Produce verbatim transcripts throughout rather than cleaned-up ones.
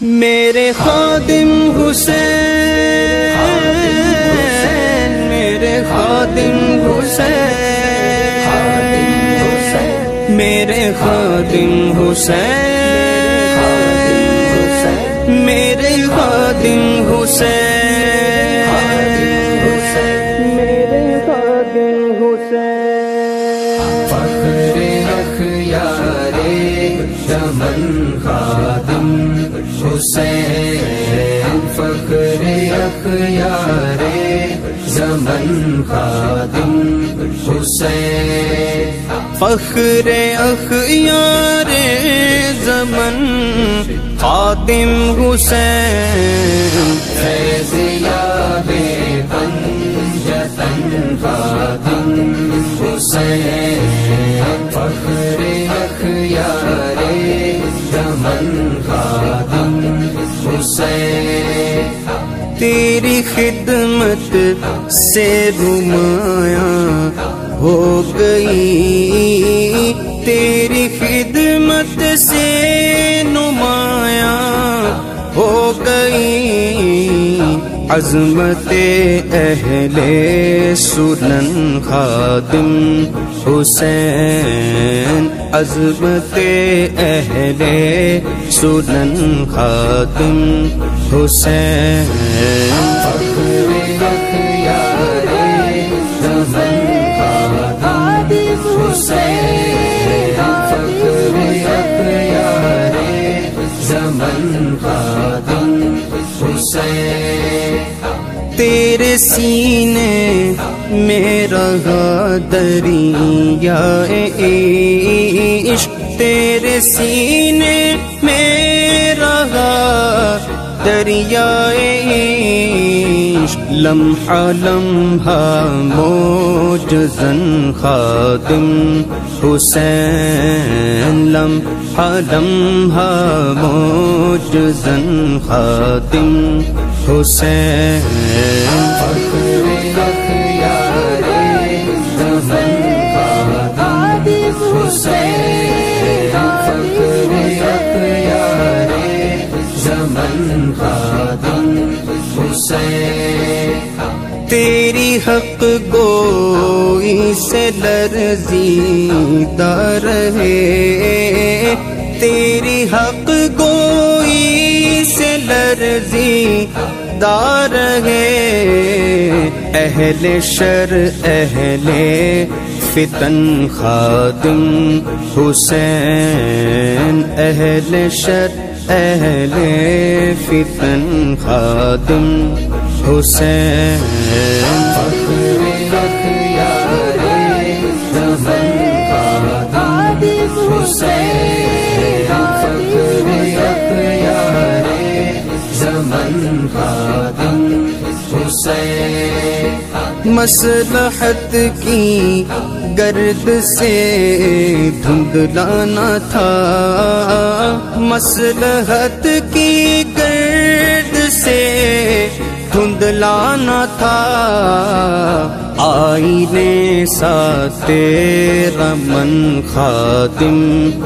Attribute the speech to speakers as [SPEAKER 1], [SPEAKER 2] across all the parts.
[SPEAKER 1] میرے خادم حسین، میرے خادم حسین، میرے خادم حسین، میرے خادم حسین، میرے خادم حسین،
[SPEAKER 2] فخر اخیار چمن خادم حسین، فخر اخیار زمن خادم حسین،
[SPEAKER 1] فخر اخیار زمن خادم حسین،
[SPEAKER 2] فیض یاب پنجتن خادم حسین، فخر اخیار زمن خادم حسین،
[SPEAKER 1] تیری خدمت سے نمایاں ہو گئی، تیری خدمت سے نمایاں ہو گئی عظمت اہل سنن خادم حسین، عظمت اہل سنن خادم حسین،
[SPEAKER 2] فخر اخیار زمن خادم حسین، فخر اخیار زمن خادم حسین،
[SPEAKER 1] تیرے سینے میں رہا دریائے عشق، تیرے سینے میں رہا دریائے عشق، لمحہ لمحہ موجزن خادم حسین، لمحہ لمحہ موجزن خادم حسین،
[SPEAKER 2] فخر اخیار زمن خادم حسین، فخر اخیار زمن خادم حسین،
[SPEAKER 1] تیری حق گوئی سے لرزیدہ رہے، تیری حق گوئی سے لرزیدہ رہے اہل شر اہل فتن خادم حسین، اہل شر اہل فتن خادم حسین،
[SPEAKER 2] فخر اخیار زمن خادم حسین، فخر اخیار زمن خادم حسین،
[SPEAKER 1] مصلحت کی گرد سے دھندلانا تھا، مصلحت کی گرد سے دھندلانا تھا، آئینے سا تیرا من خادم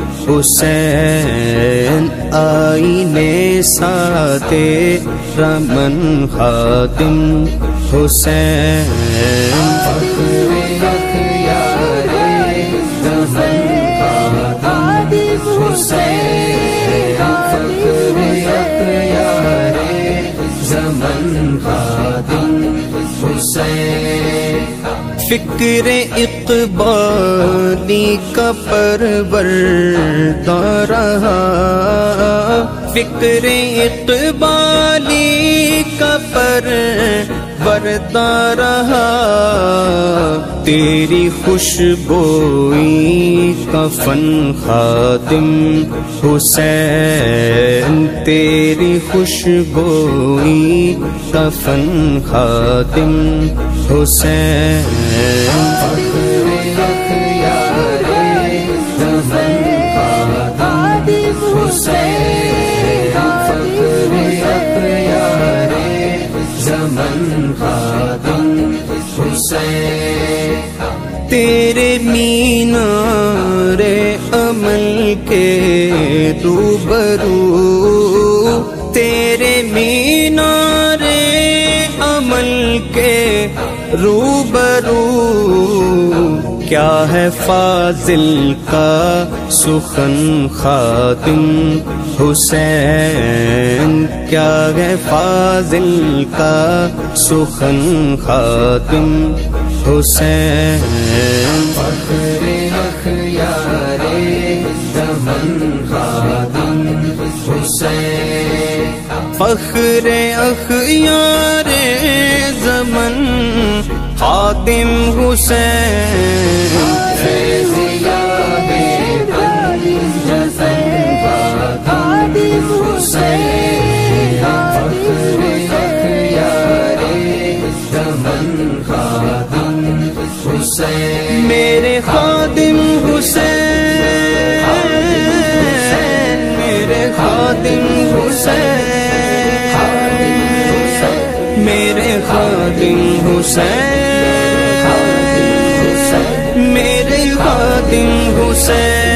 [SPEAKER 1] حسین، آئینے سا تیرا من خادم حسین،
[SPEAKER 2] فخر اخیار زمن خادم حسین، فخر اخیار زمن خادم حسین،
[SPEAKER 1] فکر اقبالی کا پروردہ رہا، فکر اقبالی کا پروردہ رہا، تیری خوشبوئی کا فن خادم حسین، تیری خوشبوئی کا فن خادم حسین،
[SPEAKER 2] فخر اخیار زمن خادم حسین، فخر اخیار زمن خادم حسین،
[SPEAKER 1] تیرے مینار عمل کے روبرو مینارے عمل کے روبرو کیا ہے فاضل کا سخن خاتم حسین، کیا ہے فاضل کا سخن خاتم حسین.
[SPEAKER 2] فخر اخیار زمن خاتم حسین،
[SPEAKER 1] فخر اخیار زمن خاتم حسین.
[SPEAKER 2] فیض یاب جسن خاتم حسین، فخر اخیار زمن خاتم حسین،
[SPEAKER 1] میرے خادم حسین، میرے خادم حسین، میرے خادم حسین، میرے خادم حسین.